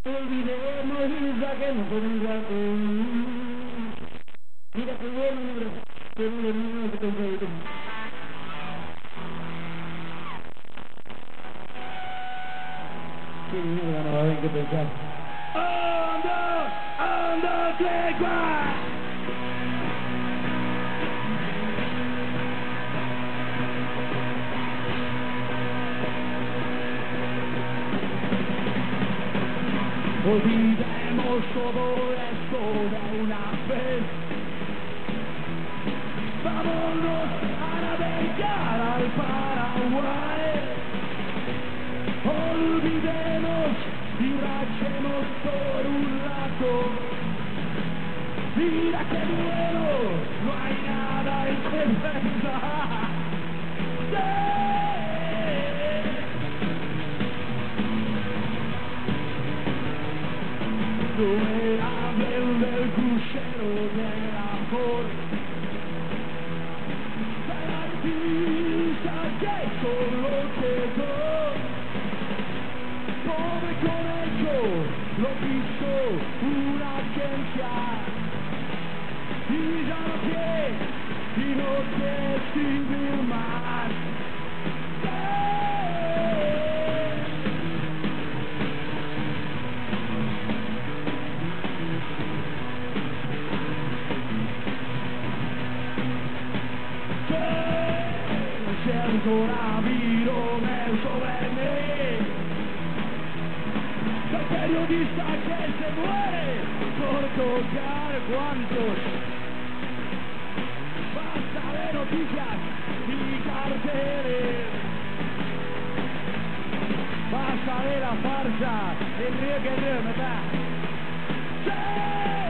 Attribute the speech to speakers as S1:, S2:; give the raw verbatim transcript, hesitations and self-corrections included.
S1: Olvidemos y saquemos por un rato. Mira qué bueno, mira, qué bueno, que te encuentro. Qué mierda no va a haber que pensar. Anda, anda, tregua. Olvidemos todo esto de una vez. Vámonos a navegar al Paraguay. Olvidemos y rachemos por un rato. Mira qué bueno, no hay nada en que pensar. No me hablen del crucero del amor, de la pista que solo quedó. Pobre conejo, lo quiso una agencia y ya no quiere, y no quiere escribir más. El coronavirus es sobre mí. El periodista que se muere por tocar guantos. Basta de noticias y carteles. Basta de la farsa, el río que río me da. ¡Sí!